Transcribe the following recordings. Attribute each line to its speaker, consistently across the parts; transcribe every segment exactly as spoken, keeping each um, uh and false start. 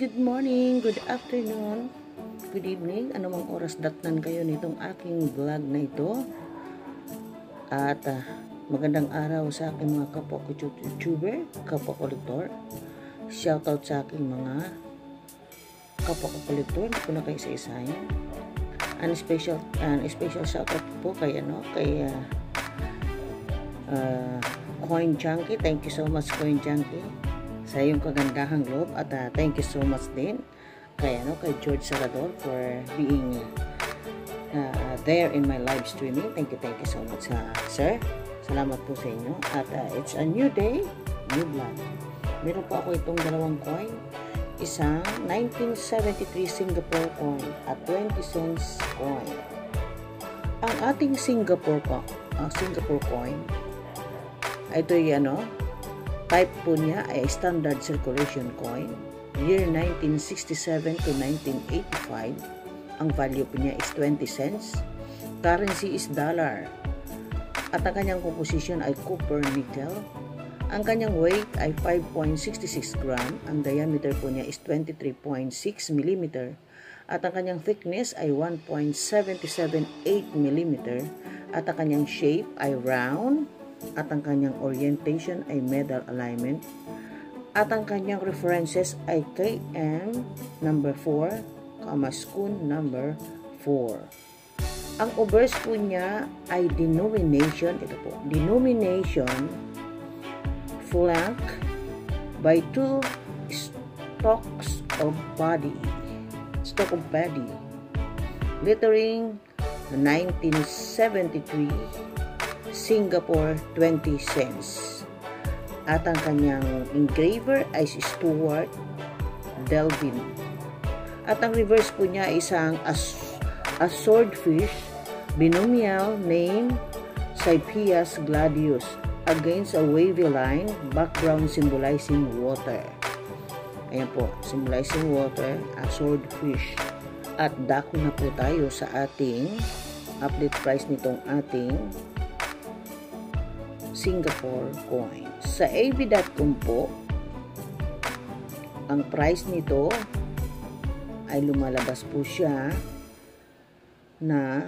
Speaker 1: good morning, good afternoon, good evening, anumang oras datnan kayo nitong aking vlog na ito. At uh, magandang araw sa aking mga kapwa ko YouTuber, kapwa kolektor. Shoutout sa aking mga kapwa ko kolektor, hindi ko na kayo isa-isahin. And special, and special shoutout po kay, ano, kay uh, uh, Coin Junkie. Thank you so much, Coin Junkie, sa iyong kagandahang loob. At uh, thank you so much din kay, ano, kay George Salvador for being uh, there in my live streaming. Thank you, thank you so much, uh, sir. Salamat po sa inyo. At uh, it's a new day, new vlog. Meron po ako itong dalawang coin. Isang nineteen seventy-three Singapore coin at twenty cents coin. Ang ating Singapore, uh, Singapore coin, ito yung ano, type po niya ay standard circulation coin, year nineteen sixty-seven to nineteen eighty-five. Ang value po niya is twenty cents. Currency is dollar. At ang kanyang composition ay copper nickel. Ang kanyang weight ay five point six six gram. Ang diameter po niya is twenty-three point six millimeter. At ang kanyang thickness ay one point seven seven eight millimeter. At ang kanyang shape ay round. At ang kanyang orientation ay medal alignment. At ang kanyang references ay K M number four, Schoon number four. Ang obverse po niya ay denomination, ito po, denomination flank by two stalks of body, stalk of body, lettering nineteen seventy-three Singapore twenty cents. At ang kanyang engraver ay si Stuart Delvin. At ang reverse po niya ay isang as, a swordfish, binomial name Cyphias gladius, against a wavy line, background symbolizing water. Ayan po, symbolizing water, a swordfish. At dako na po tayo sa ating update price nitong ating Singapore coin. Sa A B dot com po, ang price nito ay lumalabas po siya na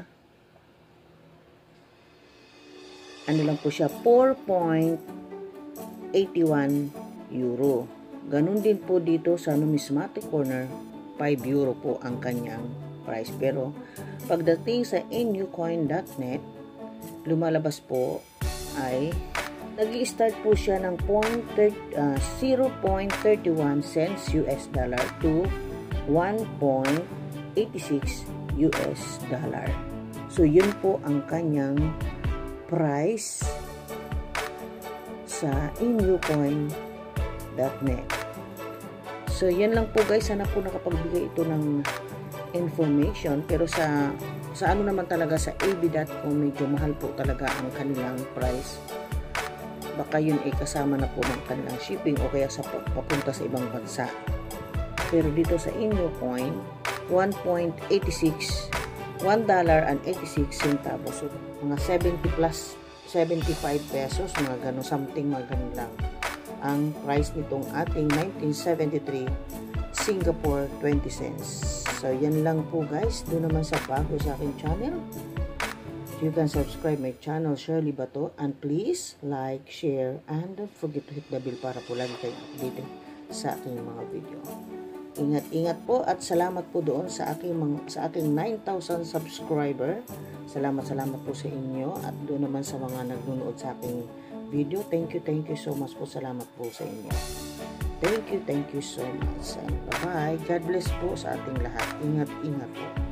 Speaker 1: ano lang po siya, four point eight one euro. Ganun din po dito sa numismatic corner, five euro po ang kanyang price. Pero pagdating sa a new coin dot net, lumalabas po ay nag-i-start po siya ng zero point three one cents U S dollar to one point eight six U S dollar. So yun po ang kanyang price sa a new coin dot net. So yan lang po guys, sana po nakapagbigay ito ng information. Pero sa sa ano naman talaga, sa A B dot com, medyo mahal po talaga ang kanilang price. Baka yun ay kasama na po ng kanilang shipping o kaya sa papunta sa ibang bansa. Pero dito sa Inyo Coin, one point eight six, one dollar and eighty-six centavos. So, mga seventy plus, seventy-five pesos, mga gano'n, something mga gano'n lang. Ang price nitong ating nineteen seventy-three Singapore twenty cents. So, yan lang po guys. Doon naman sa bago sa aking channel, you can subscribe my channel, Shirley Bato, and please like, share, and don't forget to hit the bell para po lagi kayo updated sa aking mga video. Ingat-ingat po at salamat po doon sa aking mga, sa aking nine thousand subscriber. Salamat, salamat po sa inyo, at doon naman sa mga nagnunood sa aking video. Thank you, thank you so much po. Salamat po sa inyo. Thank you, thank you so much. And bye-bye. God bless po sa ating lahat. Ingat-ingat po.